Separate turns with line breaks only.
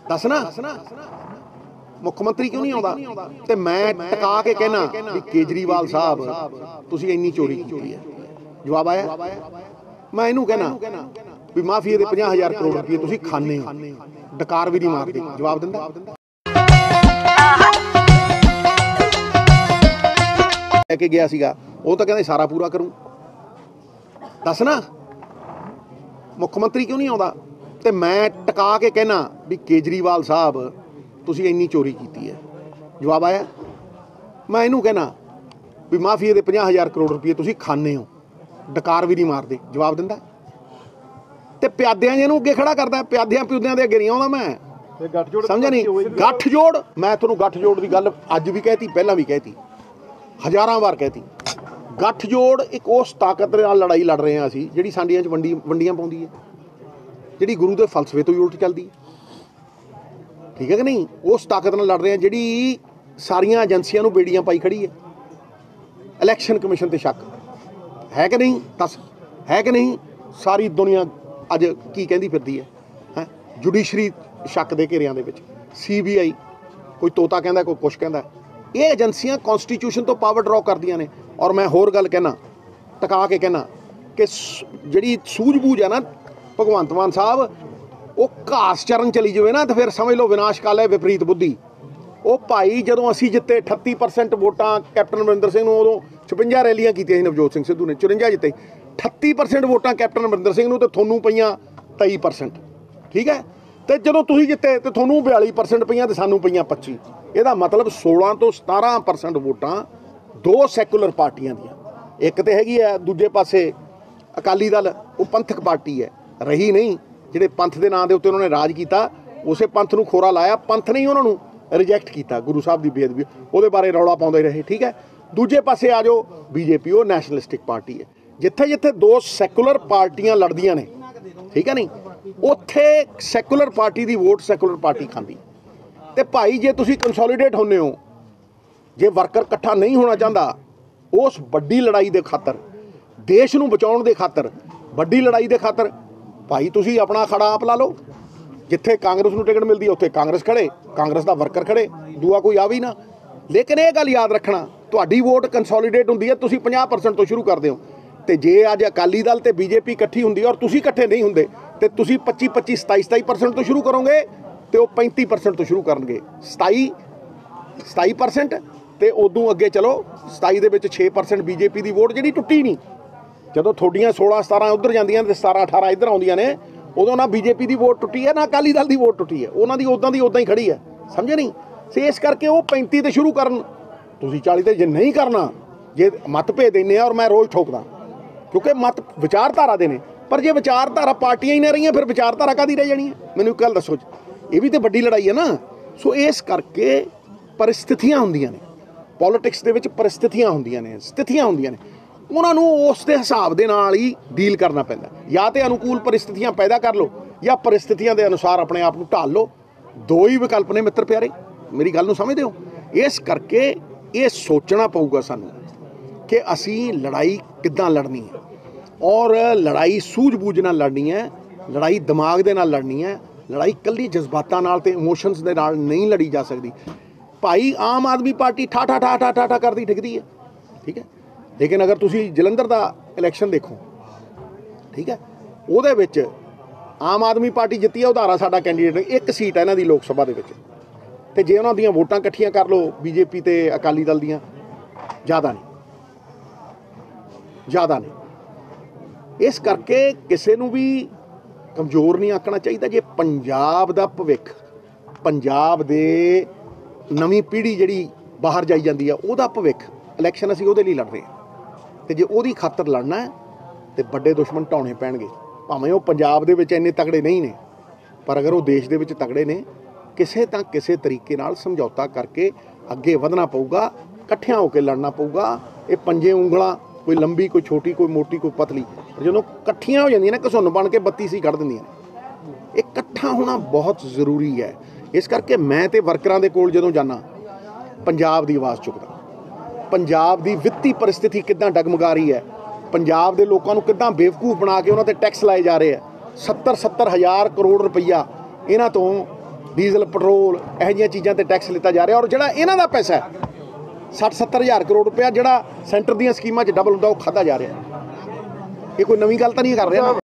दस ना मुख मंत्री क्यों नहीं आता? तो मैं टका के कहना भी केजरीवाल साहब तुसीं इन्नी चोरी की है। जवाब आया, मैं इनू कहना भी माफिया के 50,000 करोड़ रुपये तुसीं खाने हो, डकार भी नहीं मारते। जवाब दिंदा लेके गया सीगा, वो तो कहते सारा पूरा करूँ। दस ना मुख मंत्री क्यों नहीं आता? तो मैं टका के कहना भी केजरीवाल साहब तुसीं इन्नी चोरी की है। जवाब आया, मैं इनू कहना भी माफिया के 50,000 करोड़ रुपये तुसीं खाने हो, डकार भी नहीं मारते। जवाब दिंदा ते प्यादियां जिहनूं अगे खड़ा करदा, प्यादियां प्यूदियां दे अगे नहीं आउंदा मैं। समझा नहीं? गठजोड़, मैं तुहानूं गठजोड़ की गल अज भी कहती, पहलां भी कहती, हज़ारां वार कहती। गठजोड़ एक उस ताकत नाल लड़ाई लड़ रहे हैं असीं जिहड़ी साडियां च वंडियां पाउंदी है, जिहड़ी गुरु के फलसफे तो ही उल्ट चलदी है। ठीक है कि नहीं? उस ताकत नाल लड़ रहे हैं जिहड़ी सारियां एजेंसियां नूं बेड़ियां पाई खड़ी है। इलैक्शन कमिशन ते शक है कि नहीं? दस है कि नहीं? सारी दुनिया अज की कहती फिरदी है, जुडिशरी शक दे घेरियां दे विच, CBI कोई तोता कहंदा, कोई कुछ कहंदा। ये एजेंसियां कॉन्स्टिट्यूशन तो पावर ड्रॉ करदियां ने। और मैं होर गल कहना, टका के कहना कि जिहड़ी सूझबूझ है ना भगवंत मान साहब, वो घास चरण चली जाए ना तो फिर समझ लो विनाश काल है, विपरीत बुद्धि। वो भाई जदों असीं जिते 38% वोटां कैप्टन अमरिंदर सिंह नूं, उदों 56 रैलियां कीतियां नवजोत सिंह सिद्धू ने, 54 जिते। 38% वोटां कैप्टन अमरिंदर सिंह नूं ते थोनूं पईयां 23%। ठीक है? तो जदों तुसीं जिते तो थोनूं 42% पईयां ते सानूं पईयां 25। ਇਹਦਾ मतलब 16 ਤੋਂ 17% वोटां दो सैकुलर पार्टियां ਦੀਆਂ। एक तो हैगी है दूजे पासे अकाली दल, वो पंथक पार्टी है, रही नहीं। ਜਿਹੜੇ पंथ के नाम के उत्ते उन्होंने राज किया, उसे पंथ ਨੂੰ खोरा लाया, पंथ ने ही उन्होंने रिजैक्ट किया। गुरु साहब की बेअदबी ਉਹਦੇ बारे रौला पाਉਂਦੇ रहे। ठीक है? दूजे पासे आ जाओ BJP, वो नैशनलिस्टिक पार्टी है। जिथे जिथे दो सैकुलर पार्टियां लड़दियां ने, ठीक है नहीं, उत्थे सैकुलर पार्टी की वोट सैकुलर पार्टी खांदी। तो भाई जे तुसीं कंसोलीडेट होने हो, जे वर्कर इकट्ठा नहीं होना चाहता, उस वड्डी लड़ाई के खातर, देश नूं बचाउण दे खातर, वड्डी लड़ाई के खातर भाई तुसीं अपना खड़ा आप ला लो। जिथे कांग्रेस नूं टिकट मिलती है उत्थे कांग्रेस खड़े, कांग्रेस का वर्कर खड़े, दूआ कोई आ भी ना। लेकिन ये गल याद रखना, तुहाडी वोट कंसोलीडेट हुंदी है, तुसीं 50% तो शुरू करदे हो। तो जे अज अकाली दल ते BJP इकट्ठी हुंदी है और तुसीं इकट्ठे नहीं हुंदे, तो तुसीं 25-25, 27-27% तो शुरू करोगे, तो वो 35% तो शुरू करनगे। 27% तो उदों अगे चलो 27 दे विच 6% BJP की वोट जिहड़ी टुट्टी नहीं। जदों थोड़ियां 16-17 उधर जांदियां ते 17-18 इधर आउंदियां ने, उदों ना BJP की वोट टुट्टी है, ना अकाली दल की वोट टुट्टी है। उन्हां दी उदां दी उदां ही खड़ी है। समझे नहीं? सो इस करके वो 35 तो शुरू करन, तुसीं 40 तो जे नहीं करना, जे मतभेद देने और मैं रोज़ ठोकदा, क्योंकि मत विचारधारा दे ने। पर जे विचारधारा पार्टियां ही नहीं रही, फिर विचारधारा काहदी रह जानी है? मैनूं एक गल दसो, ये भी तो वड्डी लड़ाई है ना। सो इस करके परिस्थितियां हुंदियां ने, पॉलिटिक्स दे विच परिस्थितियां हुंदियां ने, स्थितियां हुंदियां ने, उन्होंने उस दे हिसाब दे नाल ही डील करना पैंदा। या तो अनुकूल परिस्थितियां पैदा कर लो, या परिस्थितियां के अनुसार अपने आप को ढाल लो। दो ही विकल्प ने मित्र प्यारे, मेरी गल नूं समझदे हो? इस करके ये सोचना पऊगा सानूं कि असीं लड़ाई किद्दां लड़नी है, और लड़ाई सूझबूझ नाल लड़नी है, लड़ाई दिमाग दे नाल लड़नी है। लड़ाई कल्ली जज्बातां नाल ते इमोशनस दे नाल नहीं लड़ी जा सकती। भाई आम आदमी पार्टी ठा ठा ठा ठा ठा ठा करदी ठिकदी है, ठीक है। लेकिन अगर तुसीं जलंधर दा इलैक्शन देखो, ठीक है, ਉਹਦੇ ਵਿੱਚ आम आदमी पार्टी जित्ती है, उधारा साडा कैंਡੀਡੇਟ, एक सीट है इन्हां दी लोक सभा दे विच, ते जे उन्हां दीयां वोटां इकट्ठियां कर लो BJP ते अकाली दल दीयां, ज़्यादा नहीं। इस करके किसी नूं भी कमज़ोर नहीं आखना चाहिए। जे पंजाब दा भविख, पंजाब दे नवीं पीढ़ी जिहड़ी बाहर जाई जांदी है, उहदा भविख इलैक्शन असीं उहदे लई लड़ रहे हैं। ते जे उहदी खातर लड़ना है तो वड्डे दुश्मन ढाउणे पैणगे। भावें वो पंजाब दे विच इन्ने तगड़े नहीं ने, पर अगर वो देश दे विच तगड़े ने, किसी तां किसी तरीके नाल समझौता करके अगे वधना पऊगा, इकट्ठियां होकर लड़ना पऊगा। ये पंजे उंगलां, कोई लंबी, कोई छोटी, कोई मोटी, कोई पतली, जदों इकट्ठियां हो जांदियां ने, घसुन्न बन के 32 ही कढ़ दिंदियां ने। इकट्ठा होना बहुत जरूरी है। इस करके मैं तो वर्करां दे कोल जदों जाना, पंजाब की आवाज़ चुकदा, पंजाब की वित्ती परिस्थिति किद्दां डगमगा रही है, पंजाब के लोगों को किद्दां बेवकूफ़ बना के उन्होंने टैक्स लाए जा रहे हैं। 70-70 हज़ार करोड़ रुपया इन्हां तो ਡੀਜ਼ਲ ਪੈਟਰੋਲ ਇਹੋ ਜਿਹੀਆਂ ਚੀਜ਼ਾਂ ਤੇ ਟੈਕਸ ਲਿੱਤਾ ਜਾ ਰਿਹਾ, ਔਰ ਜਿਹੜਾ ਇਹਨਾਂ ਦਾ ਪੈਸਾ ਹੈ 60-70 ਹਜ਼ਾਰ ਕਰੋੜ ਰੁਪਇਆ ਜਿਹੜਾ ਸੈਂਟਰ ਦੀਆਂ ਸਕੀਮਾਂ 'ਚ ਡਬਲ ਹੁੰਦਾ ਉਹ ਖਾਧਾ ਜਾ ਰਿਹਾ। ਇਹ ਕੋਈ ਨਵੀਂ ਗੱਲ ਤਾਂ ਨਹੀਂ ਕਰ ਰਿਹਾ।